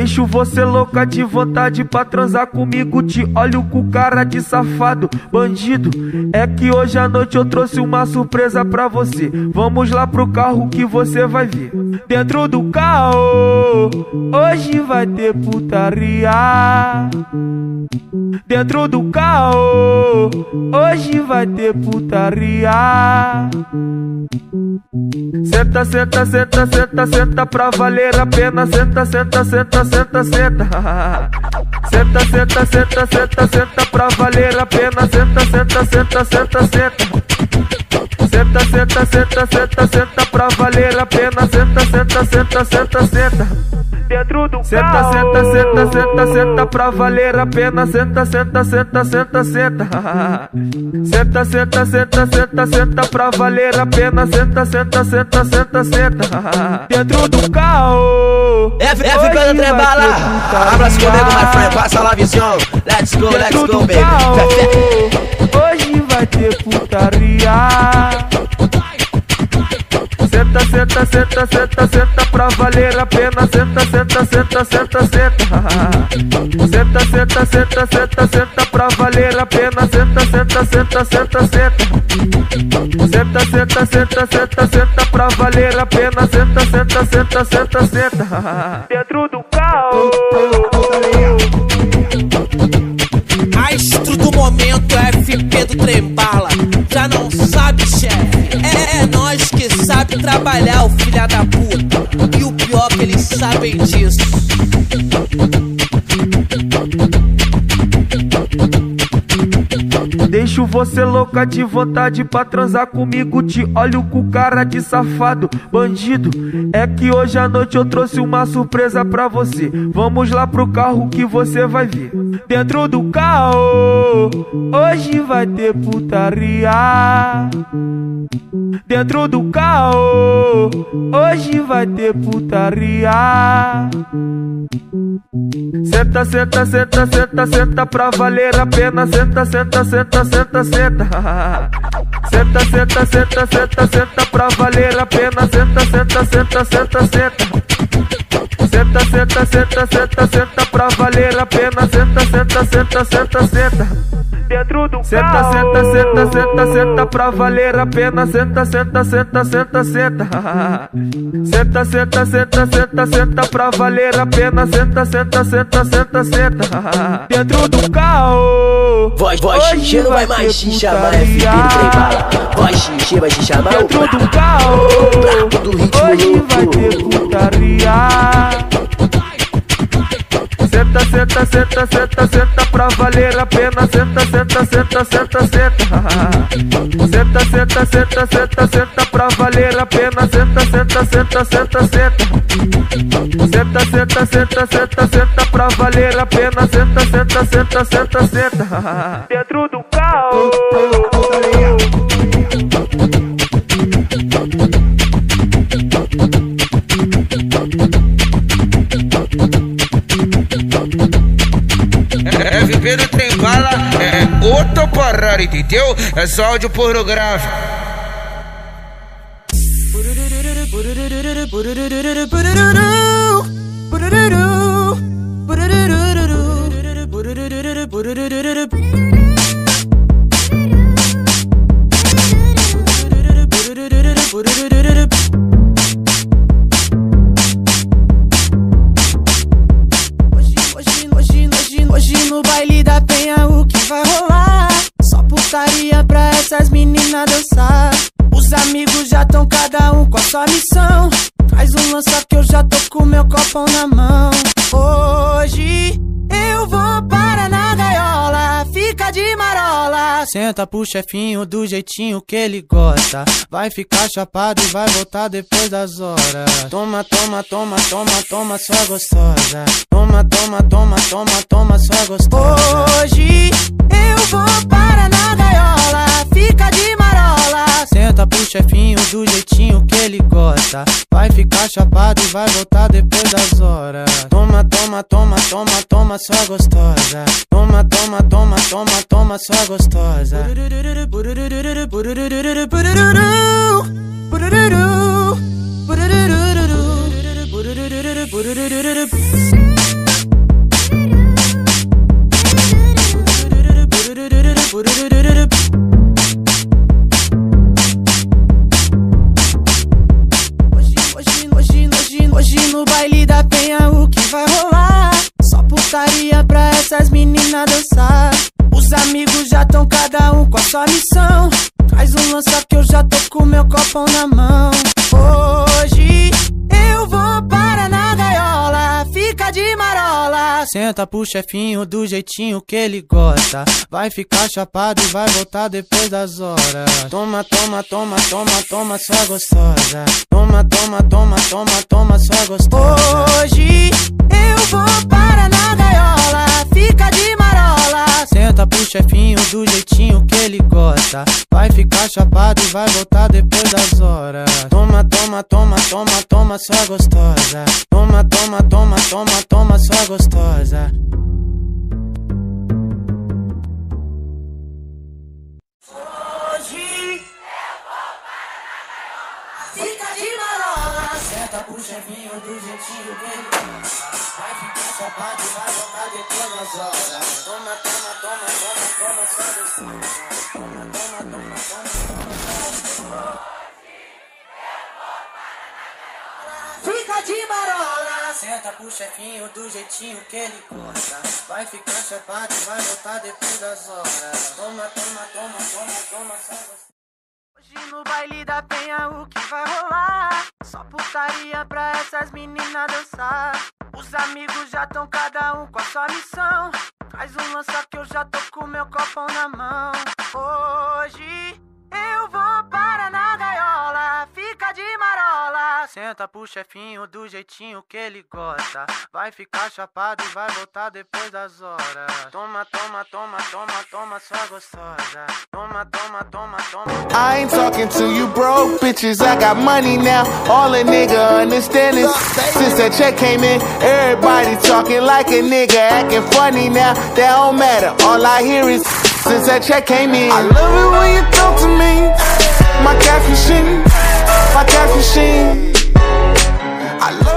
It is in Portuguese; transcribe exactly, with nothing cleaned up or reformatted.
Deixo você louca de vontade pra transar comigo. Te olho com cara de safado, bandido. É que hoje à noite eu trouxe uma surpresa pra você. Vamos lá pro carro que você vai ver. Dentro do carro hoje vai ter putaria. Dentro do carro hoje vai ter putaria. Senta, senta, senta, senta, senta pra valer a pena. Senta, senta, senta, senta, senta. Senta, senta, senta, senta, senta pra valer a pena. Senta, senta, senta, senta, senta. Senta, senta, senta, senta, senta pra valer a pena. Senta, senta, senta, senta, senta. Dentro do senta, carro. Senta, senta, senta, senta pra valer a pena. Senta, senta, senta, senta, senta. Senta, senta, senta, senta, senta pra valer a pena. Senta, senta, senta, senta, senta. Dentro do carro F, F pelo Trebala. Abraço comigo, my friend, passa lá visão. Let's go, let's go, baby. Hoje vai ter putaria. Senta, senta, senta, senta, senta pra valer a pena. Senta, senta, senta, senta, senta. Senta, senta, senta, senta, senta pra valer a pena. Senta, senta, senta, senta, senta. Senta, senta, senta, senta, senta pra valer a pena. Senta, senta, senta, senta, senta. Dentro do carro. Maestro do momento, F P do Trembala. Já não sabe, chefe? É, é nós que sabe trabalhar, o filha da puta. E o pior que eles sabem disso. Deixo você louca de vontade pra transar comigo. Te olho com cara de safado, bandido. É que hoje à noite eu trouxe uma surpresa pra você. Vamos lá pro carro que você vai ver. Dentro do carro hoje vai ter putaria. Dentro do carro hoje vai ter putaria. Senta, senta, senta, senta, senta pra valer a pena. Senta, senta, senta, senta, senta. Senta, senta, senta, senta, senta pra valer a pena. Senta, senta, senta, senta, senta. Senta, senta, senta, senta, senta pra valer a pena. Senta, senta, senta, senta, senta. Dentro do senta, carro. Senta, senta, senta, senta pra valer a pena. Senta, senta, senta, senta, senta. Senta, senta, senta, senta, senta pra valer a pena. Senta, senta, senta, senta, senta. Dentro do carro voz, voz xixi não vai mais te chamar, F P do Trembala. Voz xixi vai te chamar. Dentro do carro hoje vai ter putaria. Senta, senta, senta, senta, senta pra valer a pena. Senta, senta, senta, senta, senta. Senta, senta, senta, senta, senta pra valer a pena. Senta, senta, senta, senta, senta. Senta, senta, senta, senta, senta pra valer a pena. Senta, senta, senta, senta, senta. Dentro do carro. F P do Trembala é outra parada, entendeu? É só áudio pornográfico. Hoje no baile da penha o que vai rolar? Só putaria pra essas meninas dançar. Os amigos já tão cada um com a sua missão. Faz um lança que eu já tô com meu copão na mão. Hoje eu vou para na gaiola, fica de marola. Senta pro chefinho do jeitinho que ele gosta. Vai ficar chapado e vai voltar depois das horas. Toma, toma, toma, toma, toma, sua gostosa. Toma, toma, toma, toma, toma, sua gostosa. Hoje eu vou para na gaiola, fica de marola. Senta pro chefinho do jeitinho que ele gosta. Vai ficar chapado e vai voltar depois das horas. Toma, toma, toma, toma, toma, sua gostosa. Toma, toma, toma, toma, toma, sua gostosa. Purururu, Hoje, hoje, hoje, hoje, hoje no baile da penha o que vai rolar? Só putaria pra essas meninas dançar. Os amigos já tão cada um com a sua missão. Traz um lança que eu já tô com meu copão na mão. Hoje eu vou para na gaiola, fica de marola. Senta pro chefinho do jeitinho que ele gosta. Vai ficar chapado e vai voltar depois das horas. Toma, toma, toma, toma, toma, sua gostosa. Toma, toma, toma, toma, toma, sua gostosa. Hoje eu vou para na gaiola, fica de marola. Senta pro chefinho do jeitinho que ele gosta. Vai ficar chapado e vai voltar depois das horas. Toma, toma, toma, toma, toma, sua gostosa. Toma, toma, toma, toma, toma, sua gostosa. Hoje eu vou para na gaiola, fica de marola. Senta pro chefinho do jeitinho que ele gosta. Vai ficar chapado e vai voltar depois das horas. Toma, toma, toma, toma, toma, sua gostosa. Toma, toma, toma, toma, toma, sua gostosa. Fica de marola. Senta pro chefinho do jeitinho que ele gosta. Vai ficar chapado e vai voltar depois das horas. Toma, toma, toma, toma, toma, sua gostosa. Hoje no baile da penha o que vai rolar? Só putaria pra essas meninas dançar. Os amigos já tão cada um com a sua missão. Traz um lança que eu já tô com meu copão na mão. Hoje eu vou para na gaiola, fica de marola. Senta pro chefinho do jeitinho que ele gosta. Vai ficar chapado e vai voltar depois das horas. Toma, toma, toma, toma, toma, sua gostosa. Toma, toma, toma, toma. I ain't talking to you broke bitches, I got money now. All a nigga understand is since that check came in, everybody talking like a nigga, acting funny now. That don't matter, all I hear is since that check came in. I love it when you talk to me, my cash machine, my cash machine. I love